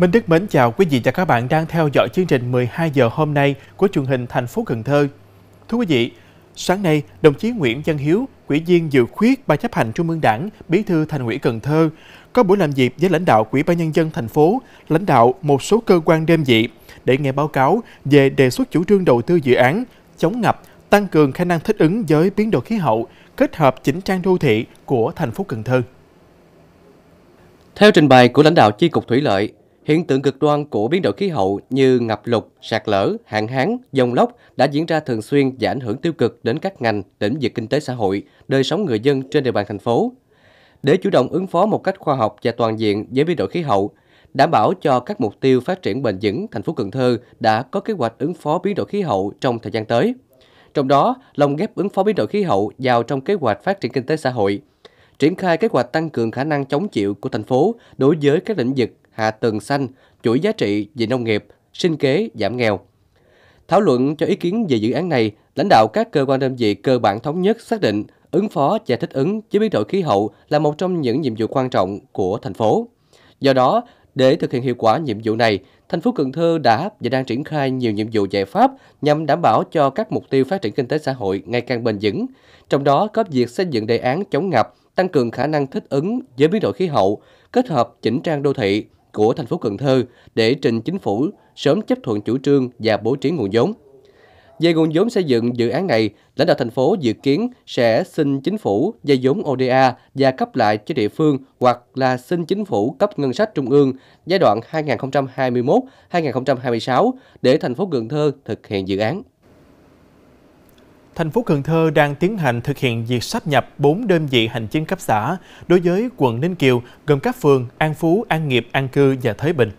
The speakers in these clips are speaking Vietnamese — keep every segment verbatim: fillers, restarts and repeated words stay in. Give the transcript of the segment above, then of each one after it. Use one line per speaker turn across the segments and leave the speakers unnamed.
Minh Đức mến chào quý vị và các bạn đang theo dõi chương trình mười hai giờ hôm nay của truyền hình thành phố Cần Thơ. Thưa quý vị, sáng nay, đồng chí Nguyễn Văn Hiếu, Ủy viên dự khuyết Ban chấp hành Trung ương Đảng, Bí thư Thành ủy Cần Thơ, có buổi làm việc với lãnh đạo Ủy ban nhân dân thành phố, lãnh đạo một số cơ quan đơn vị để nghe báo cáo về đề xuất chủ trương đầu tư dự án chống ngập, tăng cường khả năng thích ứng với biến đổi khí hậu, kết hợp chỉnh trang đô thị của thành phố Cần Thơ.
Theo trình bày của lãnh đạo Chi cục Thủy lợi, hiện tượng cực đoan của biến đổi khí hậu như ngập lụt, sạt lở, hạn hán, dông lốc đã diễn ra thường xuyên và ảnh hưởng tiêu cực đến các ngành, lĩnh vực kinh tế xã hội, đời sống người dân trên địa bàn thành phố. Để chủ động ứng phó một cách khoa học và toàn diện với biến đổi khí hậu, đảm bảo cho các mục tiêu phát triển bền vững, thành phố Cần Thơ đã có kế hoạch ứng phó biến đổi khí hậu trong thời gian tới. Trong đó, lồng ghép ứng phó biến đổi khí hậu vào trong kế hoạch phát triển kinh tế xã hội, triển khai kế hoạch tăng cường khả năng chống chịu của thành phố đối với các lĩnh vực hạ tầng xanh, chuỗi giá trị về nông nghiệp, sinh kế, giảm nghèo. Thảo luận cho ý kiến về dự án này, lãnh đạo các cơ quan đơn vị cơ bản thống nhất xác định ứng phó và thích ứng với biến đổi khí hậu là một trong những nhiệm vụ quan trọng của thành phố. Do đó, để thực hiện hiệu quả nhiệm vụ này, thành phố Cần Thơ đã và đang triển khai nhiều nhiệm vụ giải pháp nhằm đảm bảo cho các mục tiêu phát triển kinh tế xã hội ngày càng bền vững. Trong đó có việc xây dựng đề án chống ngập, tăng cường khả năng thích ứng với biến đổi khí hậu, kết hợp chỉnh trang đô thị của thành phố Cần Thơ để trình chính phủ sớm chấp thuận chủ trương và bố trí nguồn vốn. Về nguồn vốn xây dựng dự án này, lãnh đạo thành phố dự kiến sẽ xin chính phủ vay vốn o đê a và cấp lại cho địa phương hoặc là xin chính phủ cấp ngân sách trung ương giai đoạn hai nghìn không trăm hai mươi mốt đến hai nghìn không trăm hai mươi sáu để thành phố Cần Thơ thực hiện dự án.
Thành phố Cần Thơ đang tiến hành thực hiện việc sáp nhập bốn đơn vị hành chính cấp xã đối với quận Ninh Kiều gồm các phường An Phú, An Nghiệp, An Cư và Thới Bình.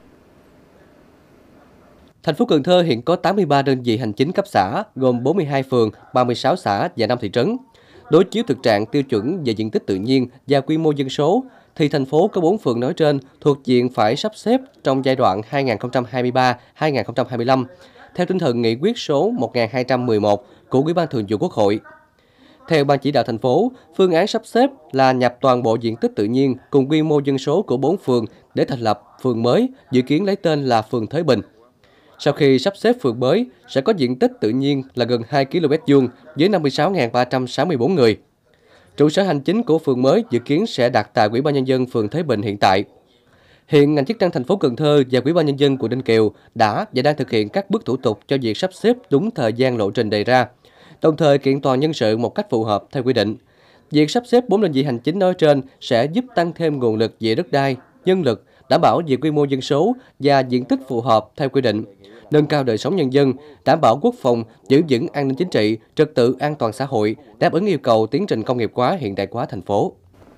Thành phố Cần Thơ hiện có tám mươi ba đơn vị hành chính cấp xã gồm bốn mươi hai phường, ba mươi sáu xã và năm thị trấn. Đối chiếu thực trạng tiêu chuẩn về diện tích tự nhiên và quy mô dân số, thì thành phố có bốn phường nói trên thuộc diện phải sắp xếp trong giai đoạn hai nghìn không trăm hai mươi ba đến hai nghìn không trăm hai mươi lăm, theo tinh thần nghị quyết số một nghìn hai trăm mười một của Ủy ban Thường vụ Quốc hội. Theo Ban chỉ đạo thành phố, phương án sắp xếp là nhập toàn bộ diện tích tự nhiên cùng quy mô dân số của bốn phường để thành lập phường mới, dự kiến lấy tên là phường Thới Bình. Sau khi sắp xếp phường mới, sẽ có diện tích tự nhiên là gần hai ki lô mét vuông với năm mươi sáu nghìn ba trăm sáu mươi tư người. Trụ sở hành chính của phường mới dự kiến sẽ đặt tại Ủy ban nhân dân phường Thới Bình hiện tại. Hiện ngành chức năng thành phố Cần Thơ và Ủy ban nhân dân quận Ninh Kiều đã và đang thực hiện các bước thủ tục cho việc sắp xếp đúng thời gian lộ trình đề ra, đồng thời kiện toàn nhân sự một cách phù hợp theo quy định. Việc sắp xếp bốn đơn vị hành chính nói trên sẽ giúp tăng thêm nguồn lực về đất đai, nhân lực, đảm bảo về quy mô dân số và diện tích phù hợp theo quy định, nâng cao đời sống nhân dân, đảm bảo quốc phòng, giữ vững an ninh chính trị, trật tự an toàn xã hội, đáp ứng yêu cầu tiến trình công nghiệp hóa hiện đại hóa thành phố.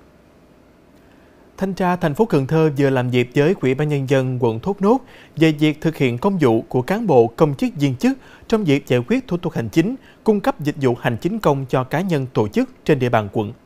Thanh tra thành phố Cần Thơ vừa làm việc với Ủy ban nhân dân quận Thốt Nốt về việc thực hiện công vụ của cán bộ công chức viên chức trong việc giải quyết thủ tục hành chính, cung cấp dịch vụ hành chính công cho cá nhân tổ chức trên địa bàn quận.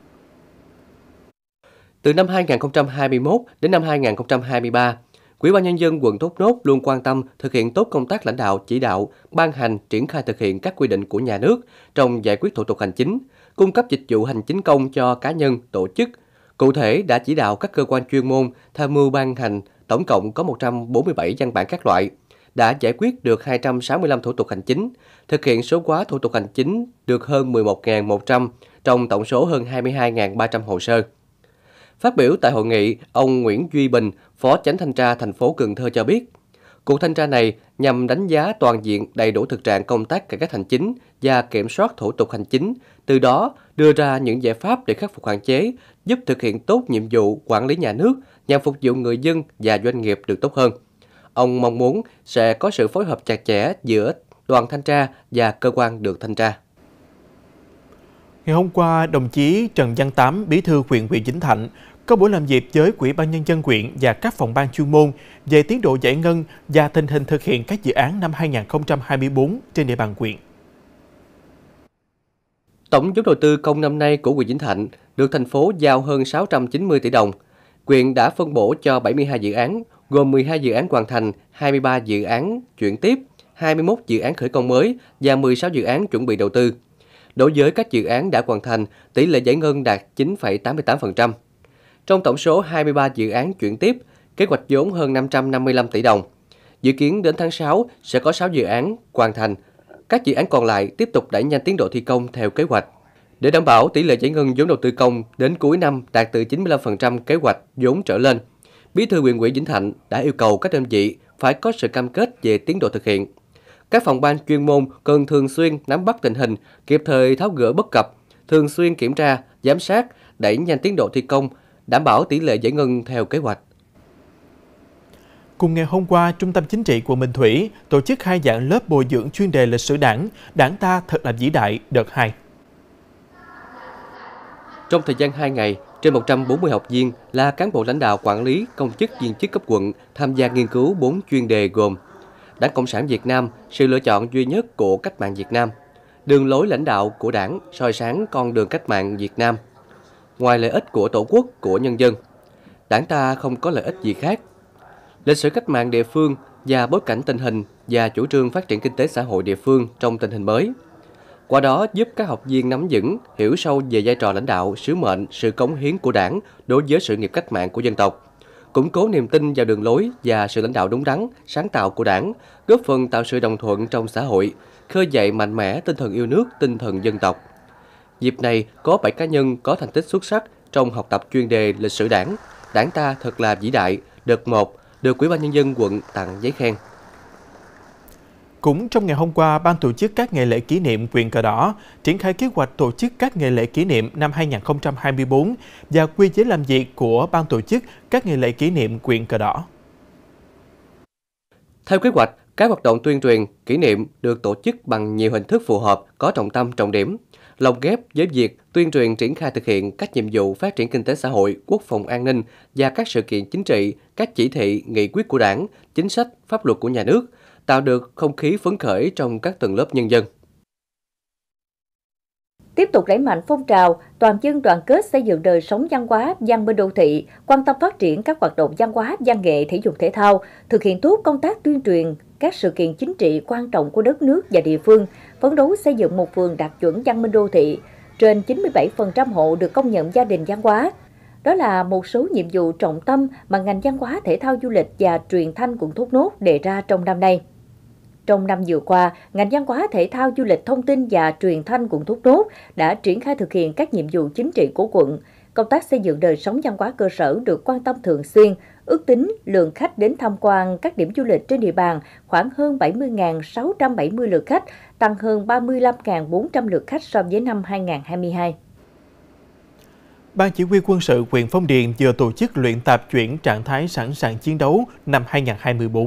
Từ năm hai nghìn không trăm hai mươi mốt đến năm hai nghìn không trăm hai mươi ba, Ủy ban nhân dân quận Thốt Nốt luôn quan tâm thực hiện tốt công tác lãnh đạo, chỉ đạo, ban hành, triển khai thực hiện các quy định của nhà nước trong giải quyết thủ tục hành chính, cung cấp dịch vụ hành chính công cho cá nhân, tổ chức. Cụ thể đã chỉ đạo các cơ quan chuyên môn tham mưu ban hành tổng cộng có một trăm bốn mươi bảy văn bản các loại, đã giải quyết được hai trăm sáu mươi lăm thủ tục hành chính, thực hiện số hóa thủ tục hành chính được hơn mười một nghìn một trăm trong tổng số hơn hai mươi hai nghìn ba trăm hồ sơ. Phát biểu tại hội nghị, ông Nguyễn Duy Bình, Phó Chánh Thanh tra thành phố Cần Thơ cho biết, cuộc thanh tra này nhằm đánh giá toàn diện đầy đủ thực trạng công tác cải cách hành chính và kiểm soát thủ tục hành chính, từ đó đưa ra những giải pháp để khắc phục hạn chế, giúp thực hiện tốt nhiệm vụ quản lý nhà nước nhằm phục vụ người dân và doanh nghiệp được tốt hơn. Ông mong muốn sẽ có sự phối hợp chặt chẽ giữa đoàn thanh tra và cơ quan được thanh tra.
Ngày hôm qua, đồng chí Trần Văn Tám, Bí thư huyện ủy Vĩnh Thạnh, có buổi làm việc với Ủy ban nhân dân huyện và các phòng ban chuyên môn về tiến độ giải ngân và tình hình thực hiện các dự án năm hai nghìn không trăm hai mươi tư trên địa bàn huyện.
Tổng vốn đầu tư công năm nay của huyện Vĩnh Thạnh được thành phố giao hơn sáu trăm chín mươi tỷ đồng. Huyện đã phân bổ cho bảy mươi hai dự án, gồm mười hai dự án hoàn thành, hai mươi ba dự án chuyển tiếp, hai mươi mốt dự án khởi công mới và mười sáu dự án chuẩn bị đầu tư. Đối với các dự án đã hoàn thành, tỷ lệ giải ngân đạt chín phẩy tám mươi tám phần trăm. Trong tổng số hai mươi ba dự án chuyển tiếp, kế hoạch vốn hơn năm trăm năm mươi lăm tỷ đồng. Dự kiến đến tháng sáu sẽ có sáu dự án hoàn thành. Các dự án còn lại tiếp tục đẩy nhanh tiến độ thi công theo kế hoạch. Để đảm bảo tỷ lệ giải ngân vốn đầu tư công đến cuối năm đạt từ chín mươi lăm phần trăm kế hoạch vốn trở lên, Bí thư Huyện ủy Vĩnh Thạnh đã yêu cầu các đơn vị phải có sự cam kết về tiến độ thực hiện. Các phòng ban chuyên môn cần thường xuyên nắm bắt tình hình, kịp thời tháo gỡ bất cập, thường xuyên kiểm tra, giám sát, đẩy nhanh tiến độ thi công, đảm bảo tỷ lệ giải ngân theo kế hoạch.
Cùng ngày hôm qua, Trung tâm Chính trị quận Bình Thủy tổ chức khai giảng lớp bồi dưỡng chuyên đề lịch sử Đảng, Đảng ta thật là vĩ đại đợt hai.
Trong thời gian hai ngày, trên một trăm bốn mươi học viên là cán bộ lãnh đạo quản lý, công chức viên chức cấp quận tham gia nghiên cứu bốn chuyên đề gồm Đảng Cộng sản Việt Nam, sự lựa chọn duy nhất của cách mạng Việt Nam, đường lối lãnh đạo của Đảng, soi sáng con đường cách mạng Việt Nam, ngoài lợi ích của Tổ quốc, của nhân dân, Đảng ta không có lợi ích gì khác, lịch sử cách mạng địa phương và bối cảnh tình hình và chủ trương phát triển kinh tế xã hội địa phương trong tình hình mới. Qua đó giúp các học viên nắm vững, hiểu sâu về vai trò lãnh đạo, sứ mệnh, sự cống hiến của Đảng đối với sự nghiệp cách mạng của dân tộc, củng cố niềm tin vào đường lối và sự lãnh đạo đúng đắn, sáng tạo của Đảng, góp phần tạo sự đồng thuận trong xã hội, khơi dậy mạnh mẽ tinh thần yêu nước, tinh thần dân tộc. Dịp này có bảy cá nhân có thành tích xuất sắc trong học tập chuyên đề lịch sử Đảng, Đảng ta thật là vĩ đại, đợt một, được Ủy ban Nhân dân quận tặng giấy khen.
Cũng trong ngày hôm qua, Ban tổ chức các ngày lễ kỷ niệm huyện Cờ Đỏ triển khai kế hoạch tổ chức các ngày lễ kỷ niệm năm hai nghìn không trăm hai mươi tư và quy chế làm việc của Ban tổ chức các ngày lễ kỷ niệm huyện Cờ Đỏ.
Theo kế hoạch, các hoạt động tuyên truyền, kỷ niệm được tổ chức bằng nhiều hình thức phù hợp, có trọng tâm, trọng điểm, lồng ghép với việc tuyên truyền triển khai thực hiện các nhiệm vụ phát triển kinh tế xã hội, quốc phòng an ninh và các sự kiện chính trị, các chỉ thị, nghị quyết của Đảng, chính sách, pháp luật của nhà nước, tạo được không khí phấn khởi trong các tầng lớp nhân dân.
Tiếp tục đẩy mạnh phong trào toàn dân đoàn kết xây dựng đời sống văn hóa, văn minh đô thị, quan tâm phát triển các hoạt động văn hóa, văn nghệ, thể dục thể thao, thực hiện tốt công tác tuyên truyền các sự kiện chính trị quan trọng của đất nước và địa phương, phấn đấu xây dựng một phường đạt chuẩn văn minh đô thị, trên chín mươi bảy phần trăm hộ được công nhận gia đình văn hóa. Đó là một số nhiệm vụ trọng tâm mà ngành văn hóa, thể thao, du lịch và truyền thanh quận Thốt Nốt đề ra trong năm nay. Trong năm vừa qua, ngành văn hóa, thể thao, du lịch, thông tin và truyền thanh quận Thốt Nốt đã triển khai thực hiện các nhiệm vụ chính trị của quận. Công tác xây dựng đời sống văn hóa cơ sở được quan tâm thường xuyên, ước tính lượng khách đến tham quan các điểm du lịch trên địa bàn khoảng hơn bảy mươi nghìn sáu trăm bảy mươi lượt khách, tăng hơn ba mươi lăm nghìn bốn trăm lượt khách so với năm hai nghìn không trăm hai mươi hai.
Ban Chỉ huy Quân sự huyện Phong Điền vừa tổ chức luyện tập chuyển trạng thái sẵn sàng chiến đấu năm hai nghìn không trăm hai mươi tư.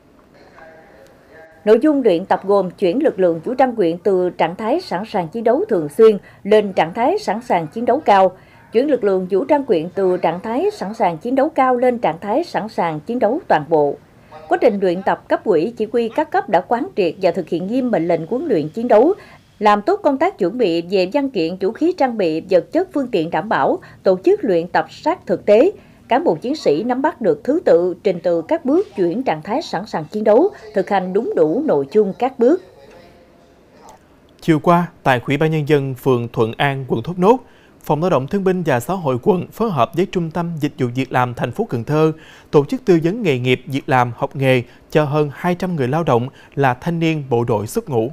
Nội dung luyện tập gồm chuyển lực lượng vũ trang huyện từ trạng thái sẵn sàng chiến đấu thường xuyên lên trạng thái sẵn sàng chiến đấu cao, chuyển lực lượng vũ trang huyện từ trạng thái sẵn sàng chiến đấu cao lên trạng thái sẵn sàng chiến đấu toàn bộ. Quá trình luyện tập, cấp ủy chỉ huy các cấp đã quán triệt và thực hiện nghiêm mệnh lệnh huấn luyện chiến đấu, làm tốt công tác chuẩn bị về văn kiện, vũ khí, trang bị, vật chất, phương tiện đảm bảo, tổ chức luyện tập sát thực tế. Cán bộ chiến sĩ nắm bắt được thứ tự, trình tự các bước chuyển trạng thái sẵn sàng chiến đấu, thực hành đúng đủ nội dung các bước.
Chiều qua, tại Ủy ban Nhân dân phường Thuận An, quận Thốt Nốt, Phòng Lao động Thương binh và Xã hội quận phối hợp với Trung tâm Dịch vụ Việc làm thành phố Cần Thơ tổ chức tư vấn nghề nghiệp, việc làm, học nghề cho hơn hai trăm người lao động là thanh niên bộ đội xuất ngũ.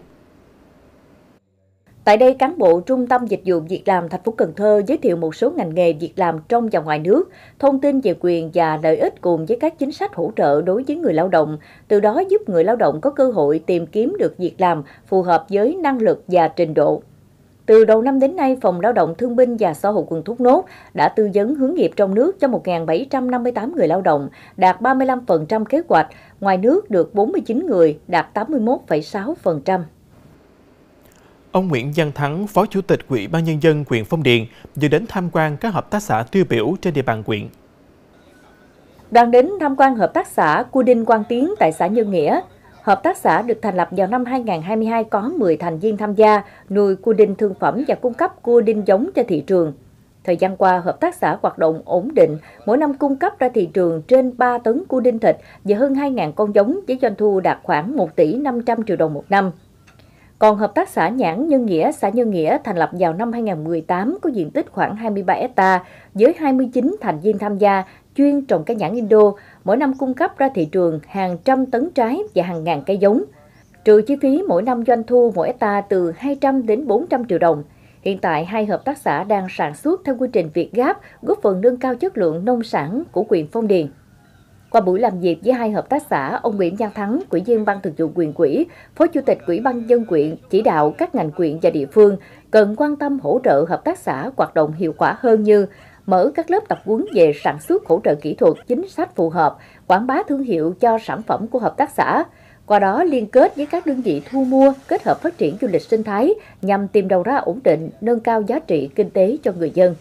Tại đây, cán bộ Trung tâm Dịch vụ Việc làm thành phố Cần Thơ giới thiệu một số ngành nghề việc làm trong và ngoài nước, thông tin về quyền và lợi ích cùng với các chính sách hỗ trợ đối với người lao động, từ đó giúp người lao động có cơ hội tìm kiếm được việc làm phù hợp với năng lực và trình độ. Từ đầu năm đến nay, Phòng Lao động Thương binh và Xã hội quận Thốt Nốt đã tư vấn hướng nghiệp trong nước cho một nghìn bảy trăm năm mươi tám người lao động, đạt ba mươi lăm phần trăm kế hoạch, ngoài nước được bốn mươi chín người, đạt tám mươi mốt phẩy sáu phần trăm.
Ông Nguyễn Văn Thắng, Phó Chủ tịch Ủy ban Nhân dân huyện Phong Điền vừa đến tham quan các hợp tác xã tiêu biểu trên địa bàn huyện.
Đoàn đến tham quan hợp tác xã Cua Đinh Quang Tiến tại xã Nhân Nghĩa. Hợp tác xã được thành lập vào năm hai nghìn không trăm hai mươi hai, có mười thành viên tham gia, nuôi cua đinh thương phẩm và cung cấp cua đinh giống cho thị trường. Thời gian qua, hợp tác xã hoạt động ổn định, mỗi năm cung cấp ra thị trường trên ba tấn cua đinh thịt và hơn hai nghìn con giống với doanh thu đạt khoảng một tỷ năm trăm triệu đồng một năm. Còn hợp tác xã nhãn Nhân Nghĩa, xã Nhân Nghĩa thành lập vào năm hai nghìn không trăm mười tám có diện tích khoảng hai mươi ba héc ta với hai mươi chín thành viên tham gia, chuyên trồng cây nhãn Indo, mỗi năm cung cấp ra thị trường hàng trăm tấn trái và hàng ngàn cây giống. Trừ chi phí mỗi năm doanh thu mỗi hectare từ hai trăm đến bốn trăm triệu đồng. Hiện tại, hai hợp tác xã đang sản xuất theo quy trình Việt Gáp, góp phần nâng cao chất lượng nông sản của huyện Phong Điền. Qua buổi làm việc với hai hợp tác xã, ông Nguyễn Văn Thắng, Ủy viên Ban Thường vụ Huyện ủy, Phó Chủ tịch Ủy ban nhân dân huyện chỉ đạo các ngành huyện và địa phương cần quan tâm hỗ trợ hợp tác xã hoạt động hiệu quả hơn như mở các lớp tập huấn về sản xuất, hỗ trợ kỹ thuật, chính sách phù hợp, quảng bá thương hiệu cho sản phẩm của hợp tác xã. Qua đó liên kết với các đơn vị thu mua, kết hợp phát triển du lịch sinh thái nhằm tìm đầu ra ổn định, nâng cao giá trị kinh tế cho người dân.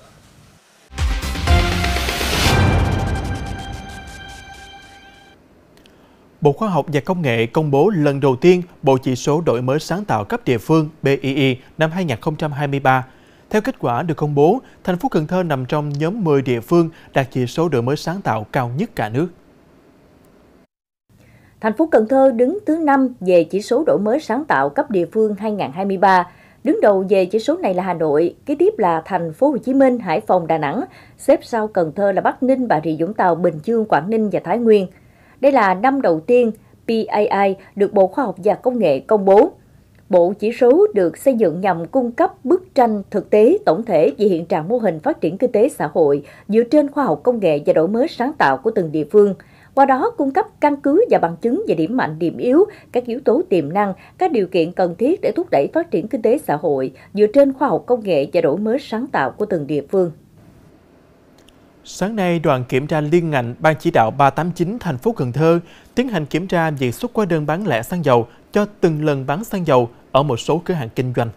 Bộ Khoa học và Công nghệ công bố lần đầu tiên Bộ Chỉ số Đổi mới sáng tạo cấp địa phương B I I năm hai nghìn không trăm hai mươi ba. Theo kết quả được công bố, thành phố Cần Thơ nằm trong nhóm mười địa phương đạt chỉ số đổi mới sáng tạo cao nhất cả nước.
Thành phố Cần Thơ đứng thứ năm về chỉ số đổi mới sáng tạo cấp địa phương hai nghìn không trăm hai mươi ba. Đứng đầu về chỉ số này là Hà Nội, kế tiếp là Thành phố Hồ Chí Minh, Hải Phòng, Đà Nẵng, xếp sau Cần Thơ là Bắc Ninh, Bà Rịa Vũng Tàu, Bình Dương, Quảng Ninh và Thái Nguyên. Đây là năm đầu tiên P A I được Bộ Khoa học và Công nghệ công bố. Bộ chỉ số được xây dựng nhằm cung cấp bức tranh thực tế tổng thể về hiện trạng mô hình phát triển kinh tế xã hội dựa trên khoa học công nghệ và đổi mới sáng tạo của từng địa phương. Qua đó cung cấp căn cứ và bằng chứng về điểm mạnh, điểm yếu, các yếu tố tiềm năng, các điều kiện cần thiết để thúc đẩy phát triển kinh tế xã hội dựa trên khoa học công nghệ và đổi mới sáng tạo của từng địa phương.
Sáng nay, đoàn kiểm tra liên ngành Ban chỉ đạo ba tám chín thành phố Cần Thơ tiến hành kiểm tra việc xuất hóa đơn bán lẻ xăng dầu cho từng lần bán xăng dầu ở một số cửa hàng kinh doanh.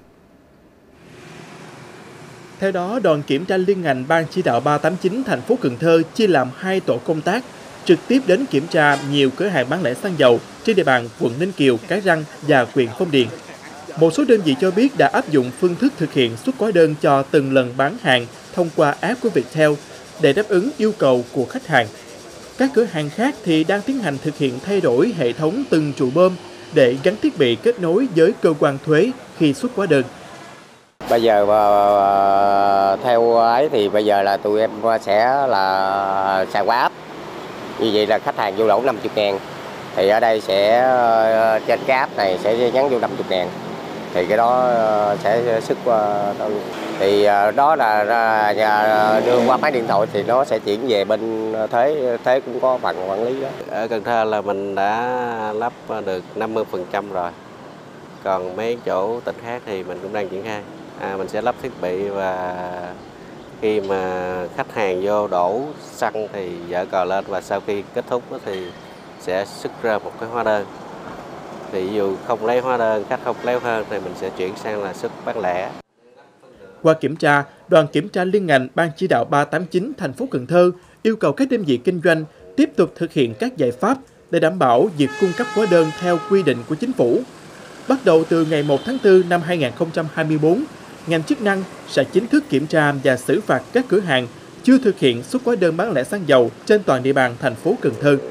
Theo đó, đoàn kiểm tra liên ngành Ban chỉ đạo ba tám chín thành phố Cần Thơ chia làm hai tổ công tác, trực tiếp đến kiểm tra nhiều cửa hàng bán lẻ xăng dầu trên địa bàn quận Ninh Kiều, Cái Răng và huyện Phong Điền. Một số đơn vị cho biết đã áp dụng phương thức thực hiện xuất hóa đơn cho từng lần bán hàng thông qua app của Viettel để đáp ứng yêu cầu của khách hàng. Các cửa hàng khác thì đang tiến hành thực hiện thay đổi hệ thống từng trụ bơm để gắn thiết bị kết nối với cơ quan thuế khi xuất hóa đơn.
Bây giờ theo ấy thì bây giờ là tụi em sẽ là sàn qua app. Như vậy là khách hàng vô lỗ năm mươi ngàn. Thì ở đây sẽ trên cái app này sẽ nhắn vô năm mươi ngàn. Thì cái đó sẽ xuất qua đó luôn. Thì đó là đưa qua máy điện thoại thì nó sẽ chuyển về bên thuế, thuế cũng có phần quản lý đó.
Ở Cần Thơ là mình đã lắp được năm mươi phần trăm rồi. Còn mấy chỗ tỉnh khác thì mình cũng đang triển khai. À, mình sẽ lắp thiết bị và khi mà khách hàng vô đổ xăng thì dở cờ lên và sau khi kết thúc thì sẽ xuất ra một cái hóa đơn. Thì ví dụ không lấy hóa đơn, khách không lấy hơn thì mình sẽ chuyển sang là xuất bán lẻ.
Qua kiểm tra, đoàn kiểm tra liên ngành Ban chỉ đạo ba tám chín thành phố Cần Thơ yêu cầu các đơn vị kinh doanh tiếp tục thực hiện các giải pháp để đảm bảo việc cung cấp hóa đơn theo quy định của chính phủ. Bắt đầu từ ngày một tháng tư năm hai nghìn không trăm hai mươi tư, ngành chức năng sẽ chính thức kiểm tra và xử phạt các cửa hàng chưa thực hiện xuất hóa đơn bán lẻ xăng dầu trên toàn địa bàn thành phố Cần Thơ.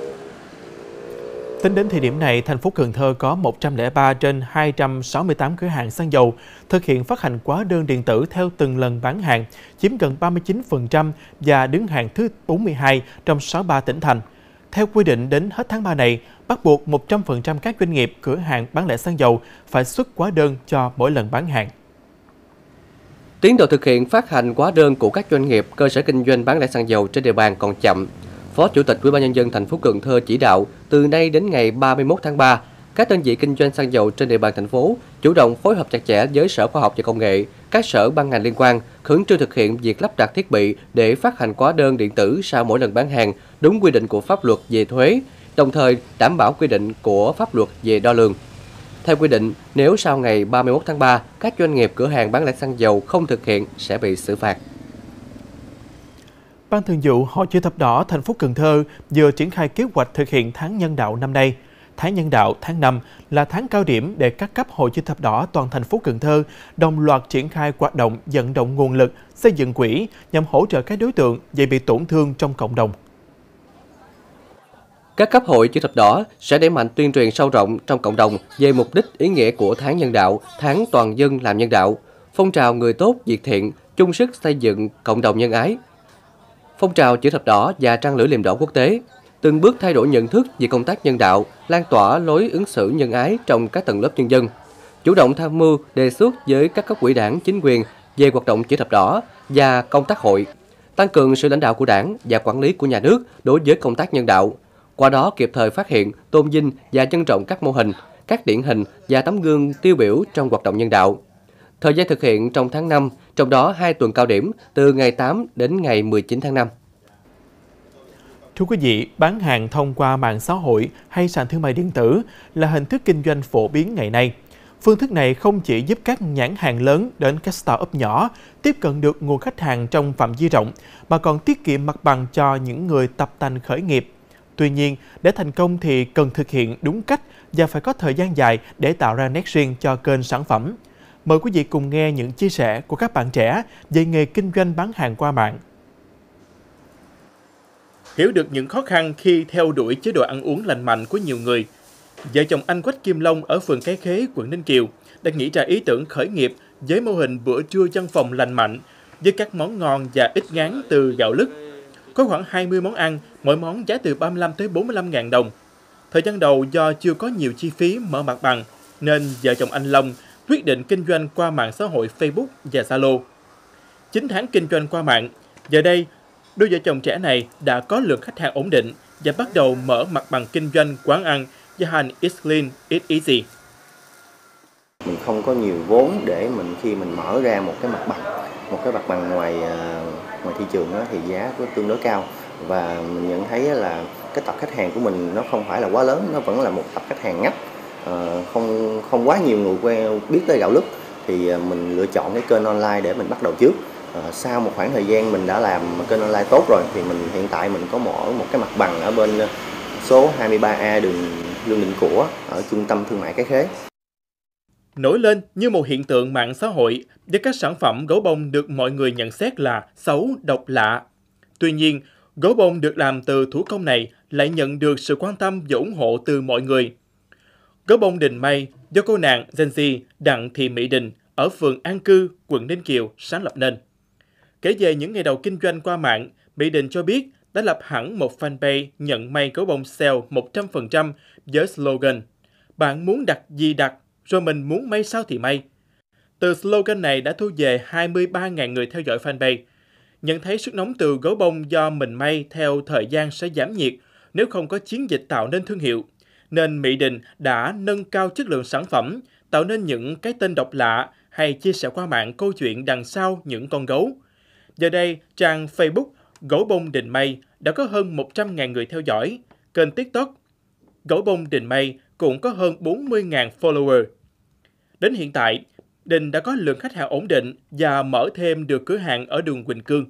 Tính đến thời điểm này, thành phố Cần Thơ có một trăm lẻ ba trên hai trăm sáu mươi tám cửa hàng xăng dầu thực hiện phát hành hóa đơn điện tử theo từng lần bán hàng, chiếm gần ba mươi chín phần trăm và đứng hàng thứ bốn mươi hai trong sáu mươi ba tỉnh thành. Theo quy định, đến hết tháng ba này, bắt buộc một trăm phần trăm các doanh nghiệp cửa hàng bán lẻ xăng dầu phải xuất hóa đơn cho mỗi lần bán hàng.
Tiến độ thực hiện phát hành hóa đơn của các doanh nghiệp, cơ sở kinh doanh bán lẻ xăng dầu trên địa bàn còn chậm. Phó Chủ tịch Ủy ban nhân dân thành phố Cần Thơ chỉ đạo từ nay đến ngày ba mươi mốt tháng ba, các đơn vị kinh doanh xăng dầu trên địa bàn thành phố chủ động phối hợp chặt chẽ với Sở Khoa học và Công nghệ, các sở ban ngành liên quan, khẩn trương thực hiện việc lắp đặt thiết bị để phát hành hóa đơn điện tử sau mỗi lần bán hàng đúng quy định của pháp luật về thuế, đồng thời đảm bảo quy định của pháp luật về đo lường. Theo quy định, nếu sau ngày ba mươi mốt tháng ba, các doanh nghiệp cửa hàng bán lẻ xăng dầu không thực hiện sẽ bị xử phạt.
Ban Thường vụ Hội Chữ Thập Đỏ thành phố Cần Thơ vừa triển khai kế hoạch thực hiện tháng nhân đạo năm nay. Tháng nhân đạo tháng năm là tháng cao điểm để các cấp Hội Chữ Thập Đỏ toàn thành phố Cần Thơ đồng loạt triển khai hoạt động vận động nguồn lực, xây dựng quỹ nhằm hỗ trợ các đối tượng dễ bị tổn thương trong cộng đồng.
Các cấp Hội Chữ Thập Đỏ sẽ đẩy mạnh tuyên truyền sâu rộng trong cộng đồng về mục đích ý nghĩa của tháng nhân đạo, tháng toàn dân làm nhân đạo, phong trào người tốt việc thiện, chung sức xây dựng cộng đồng nhân ái. Phong trào chữ thập đỏ và trăng lưỡi liềm đỏ quốc tế từng bước thay đổi nhận thức về công tác nhân đạo, lan tỏa lối ứng xử nhân ái trong các tầng lớp nhân dân, chủ động tham mưu đề xuất với các cấp ủy Đảng, chính quyền về hoạt động chữ thập đỏ và công tác hội, tăng cường sự lãnh đạo của Đảng và quản lý của nhà nước đối với công tác nhân đạo. Qua đó kịp thời phát hiện, tôn vinh và nhân rộng các mô hình, các điển hình và tấm gương tiêu biểu trong hoạt động nhân đạo. Thời gian thực hiện trong tháng năm, trong đó hai tuần cao điểm từ ngày tám đến ngày mười chín tháng năm.
Thưa quý vị, bán hàng thông qua mạng xã hội hay sàn thương mại điện tử là hình thức kinh doanh phổ biến ngày nay. Phương thức này không chỉ giúp các nhãn hàng lớn đến các start-up nhỏ tiếp cận được nguồn khách hàng trong phạm vi rộng, mà còn tiết kiệm mặt bằng cho những người tập tành khởi nghiệp. Tuy nhiên, để thành công thì cần thực hiện đúng cách và phải có thời gian dài để tạo ra nét riêng cho kênh sản phẩm. Mời quý vị cùng nghe những chia sẻ của các bạn trẻ về nghề kinh doanh bán hàng qua mạng. Hiểu được những khó khăn khi theo đuổi chế độ ăn uống lành mạnh của nhiều người, vợ chồng anh Quách Kim Long ở phường Cái Khế, quận Ninh Kiều đã nghĩ ra ý tưởng khởi nghiệp với mô hình bữa trưa văn phòng lành mạnh với các món ngon và ít ngán từ gạo lứt. Có khoảng hai mươi món ăn, mỗi món giá từ ba mươi lăm tới bốn mươi lăm ngàn đồng. Thời gian đầu do chưa có nhiều chi phí mở mặt bằng, nên vợ chồng anh Long quyết định kinh doanh qua mạng xã hội Facebook và Zalo. chín tháng kinh doanh qua mạng, giờ đây, đôi vợ chồng trẻ này đã có lượng khách hàng ổn định và bắt đầu mở mặt bằng kinh doanh quán ăn Jahan It's Clean, It's Easy.
Mình không có nhiều vốn để mình khi mình mở ra một cái mặt bằng, một cái mặt bằng ngoài ngoài thị trường đó, thì giá có tương đối cao, và mình nhận thấy là cái tập khách hàng của mình nó không phải là quá lớn, nó vẫn là một tập khách hàng ngách, không không quá nhiều người quen biết tới gạo lứt, thì mình lựa chọn cái kênh online để mình bắt đầu trước. À, sau một khoảng thời gian mình đã làm kênh online tốt rồi thì mình hiện tại mình có mở một cái mặt bằng ở bên số hai mươi ba A đường Lương Định Của ở trung tâm thương mại Cái Khế.
Nổi lên như một hiện tượng mạng xã hội với các sản phẩm gấu bông được mọi người nhận xét là xấu, độc lạ. Tuy nhiên, gấu bông được làm từ thủ công này lại nhận được sự quan tâm và ủng hộ từ mọi người. Gấu bông Đình May do cô nàng Gen Z Đặng Thị Mỹ Đình ở phường An Cư, quận Ninh Kiều sáng lập nên. Kể về những ngày đầu kinh doanh qua mạng, Mỹ Đình cho biết đã lập hẳn một fanpage nhận may gấu bông sale một trăm phần trăm với slogan "Bạn muốn đặt gì đặt, rồi mình muốn may sao thì may". Từ slogan này đã thu về hai mươi ba nghìn người theo dõi fanpage. Nhận thấy sức nóng từ gấu bông do mình may theo thời gian sẽ giảm nhiệt nếu không có chiến dịch tạo nên thương hiệu, nên Mỹ Đình đã nâng cao chất lượng sản phẩm, tạo nên những cái tên độc lạ hay chia sẻ qua mạng câu chuyện đằng sau những con gấu. Giờ đây, trang Facebook Gấu bông Đình May đã có hơn một trăm nghìn người theo dõi. Kênh TikTok Gấu bông Đình May cũng có hơn bốn mươi nghìn follower. Đến hiện tại, Đình đã có lượng khách hàng ổn định và mở thêm được cửa hàng ở đường Quỳnh Cương.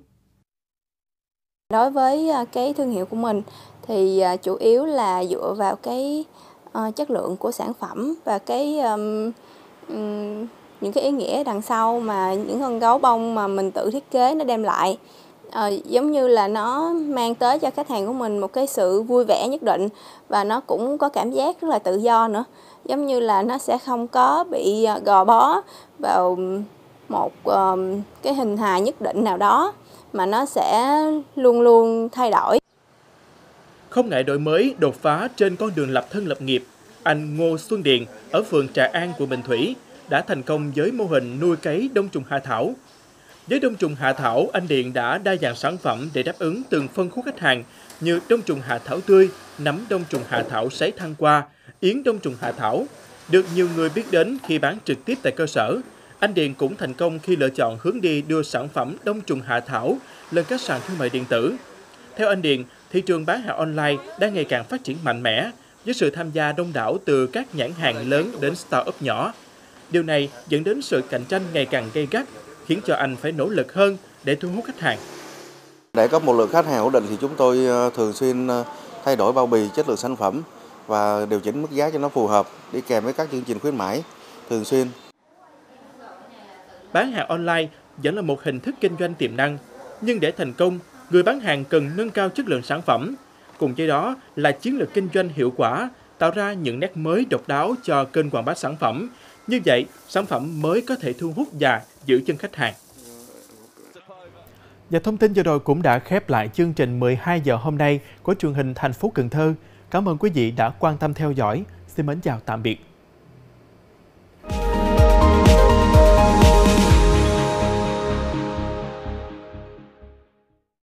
Đối với cái thương hiệu của mình thì chủ yếu là dựa vào cái uh, chất lượng của sản phẩm và cái um, um, những cái ý nghĩa đằng sau mà những con gấu bông mà mình tự thiết kế nó đem lại. À, giống như là nó mang tới cho khách hàng của mình một cái sự vui vẻ nhất định, và nó cũng có cảm giác rất là tự do nữa, giống như là nó sẽ không có bị gò bó vào một um, cái hình hài nhất định nào đó, mà nó sẽ luôn luôn thay đổi.
Không ngại đổi mới, đột phá trên con đường lập thân lập nghiệp, anh Ngô Xuân Điền ở phường Trà An, quận Bình Thủy đã thành công với mô hình nuôi cấy đông trùng hạ thảo. Với đông trùng hạ thảo, anh Điền đã đa dạng sản phẩm để đáp ứng từng phân khúc khách hàng như đông trùng hạ thảo tươi, nấm đông trùng hạ thảo sấy thăng qua, yến đông trùng hạ thảo. Được nhiều người biết đến khi bán trực tiếp tại cơ sở, anh Điền cũng thành công khi lựa chọn hướng đi đưa sản phẩm đông trùng hạ thảo lên các sàn thương mại điện tử. Theo anh Điền, thị trường bán hàng online đang ngày càng phát triển mạnh mẽ với sự tham gia đông đảo từ các nhãn hàng lớn đến start-up nhỏ. Điều này dẫn đến sự cạnh tranh ngày càng gay gắt, khiến cho anh phải nỗ lực hơn để thu hút khách hàng.
Để có một lượng khách hàng ổn định thì chúng tôi thường xuyên thay đổi bao bì, chất lượng sản phẩm và điều chỉnh mức giá cho nó phù hợp, đi kèm với các chương trình khuyến mãi thường xuyên.
Bán hàng online vẫn là một hình thức kinh doanh tiềm năng, nhưng để thành công, người bán hàng cần nâng cao chất lượng sản phẩm. Cùng với đó là chiến lược kinh doanh hiệu quả, tạo ra những nét mới độc đáo cho kênh quảng bá sản phẩm. Như vậy, sản phẩm mới có thể thu hút và giữ chân khách hàng. Và thông tin vừa rồi cũng đã khép lại chương trình mười hai giờ hôm nay của truyền hình thành phố Cần Thơ. Cảm ơn quý vị đã quan tâm theo dõi. Xin mến chào tạm biệt.